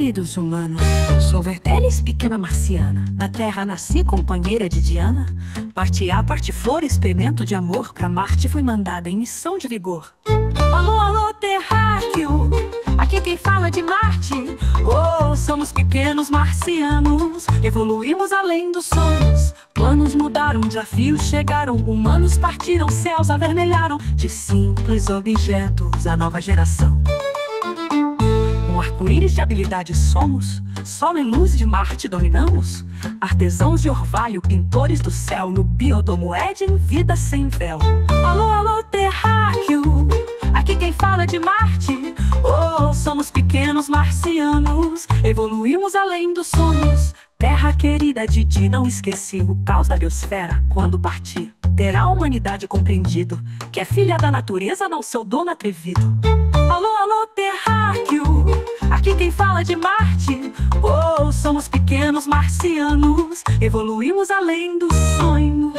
queridos humanos, sou Vertelis, pequena marciana. Na terra nasci, companheira de Diana. Parte A, parte flor, experimento de amor. Pra Marte fui mandada em missão de vigor. Alô, alô, terráqueo, aqui quem fala de Marte. Oh, somos pequenos marcianos, evoluímos além dos sonhos. Planos mudaram, desafios chegaram, humanos partiram, céus avermelharam. De simples objetos, a nova geração. Um arco-íris de habilidades somos, sol e luz de Marte dominamos. Artesãos de orvalho, pintores do céu, no biodomo Éden, vida sem véu. Alô, alô, terráqueo, aqui quem fala de Marte. Oh, somos pequenos marcianos, evoluímos além dos sonhos. Terra querida, Didi, não esqueci o caos da biosfera. Quando partir, terá a humanidade compreendido que é filha da natureza, não seu dono atrevido. Alô, alô, terráqueo, aqui quem fala de Marte. Oh, somos pequenos marcianos, evoluímos além dos sonhos.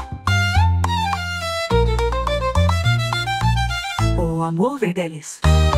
Oh, amor, Vertelis,